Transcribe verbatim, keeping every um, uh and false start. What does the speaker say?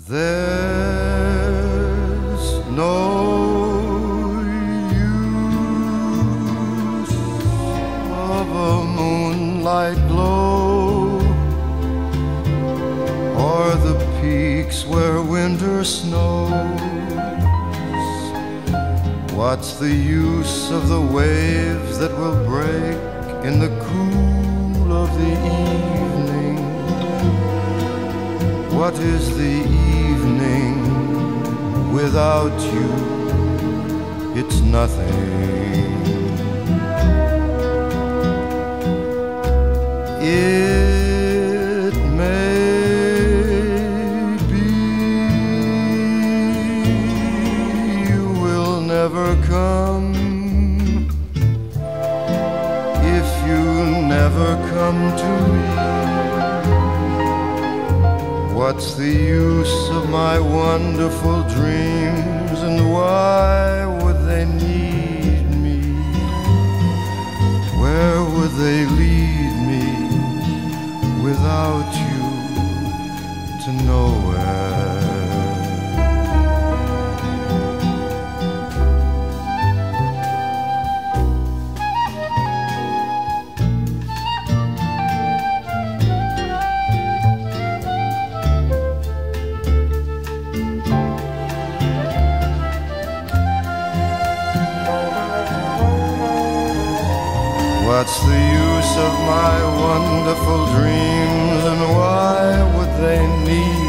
There's no use of a moonlight glow, or the peaks where winter snows. What's the use of the waves that will break in the cool of the evening? What is the evening without you? It's nothing. It may be you will never come if you never come to me. What's the use of my wonderful dreams, and why would they need me? Where would they lead me without you? To nowhere. What's the use of my wonderful dreams, and why would they need